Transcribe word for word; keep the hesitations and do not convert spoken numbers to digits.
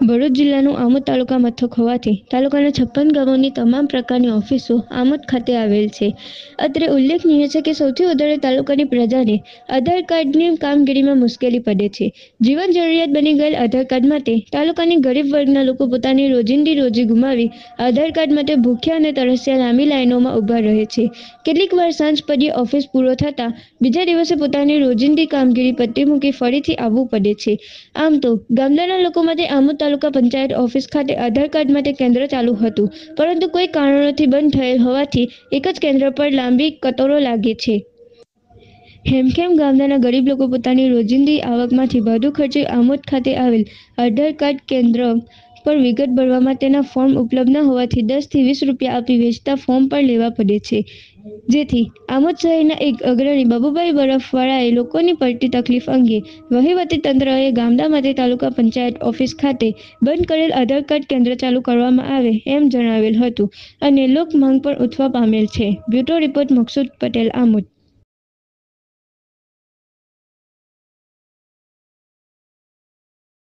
ભરૂચ જિલ્લાનું આમોદ તાલુકા મથક હોવાથી તાલુકાના છપ્પન ગામોની તમામ પ્રકારની ઓફિસો આમોદ ખાતે આવેલ છે. અત્રે ઉલ્લેખનીય છે કે સૌથી વધારે તાલુકાની પ્રજાને આધાર કાર્ડની કામગીરીમાં મુશ્કેલી પડે છે. જીવન જરૂરિયાત બની ગયેલ આધાર કાર્ડ માટે તાલુકાની ગરીબ વર્ગના લોકો પોતાની રોજિંદી રોજી ગુમાવી આધાર કાર્ડ માટે ભૂખ્યા અને તરસ્યા લાંબી લાઈનોમાં ઊભા રહે છે. કેટલીક વાર સાંજ પડીએ ઓફિસ પૂરો થતા બીજા દિવસે પોતાની રોજિંદી કામગીરી પત્તી મૂકી ફરીથી આવવું પડે છે. આમ તો ગામડાના લોકો માટે આમોદ તાલુકા પંચાયત ઓફિસ ખાતે આધાર કાર્ડ માટે કેન્દ્ર ચાલુ હતું, પરંતુ કોઈ કારણોથી બંધ થયેલ હોવાથી એક જ કેન્દ્ર પર લાંબી કતરો લાગે છે. હેમખેમ ગામડાના ગરીબ લોકો પોતાની રોજિંદી આવકમાંથી વધુ ખર્ચે આમોદ ખાતે આવેલ આધાર કાર્ડ કેન્દ્ર પર વિગત ભરવામાં તેના ફોર્મ ઉપલબ્ધ ન હોવાથી દસ થી વીસ રૂપિયા આપી વેચતા ફોર્મ પણ લેવા પડે છે. જેથી આમોદ શહેરના એક અગ્રણી બાબુભાઈ બરફવાળાએ લોકોની પડતી તકલીફ અંગે વહીવટી તંત્રએ ગામડામાંથી તાલુકા પંચાયત ઓફિસ ખાતે બંધ કરેલ આધાર કાર્ડ કેન્દ્ર ચાલુ કરવામાં આવે એમ જણાવેલ હતું અને લોક માંગ પણ ઉઠવા પામેલ છે. Bureau report Maqsood Patel, Amod.